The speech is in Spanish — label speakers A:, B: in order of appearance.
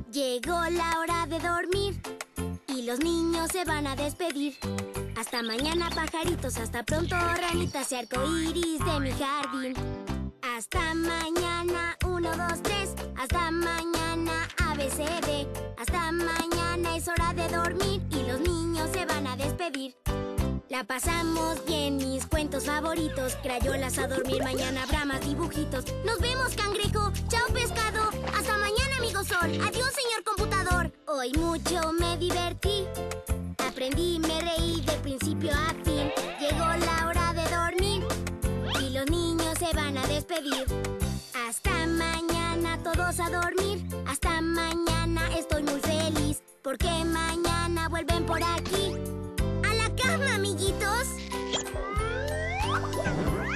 A: Llegó la hora de dormir y los niños se van a despedir. Hasta mañana, pajaritos, hasta pronto, ranitas y arcoíris de mi jardín. Hasta mañana, 1, 2, 3. Hasta mañana, ABCD. Hasta mañana, es hora de dormir y los niños se van a despedir. La pasamos bien, mis cuentos favoritos. Crayolas a dormir, mañana habrá más dibujitos. Nos vemos, cangrejo. Chao, pescado. Hasta mañana, amigo sol. Adiós, señor computador. Hoy mucho me divertí. Aprendí, me reí de principio a fin. Llegó la hora de dormir y los niños se van a despedir. Hasta mañana, todos a dormir. Hasta mañana, estoy muy feliz porque mañana vuelven por aquí. ¡A la cama, amiguitos!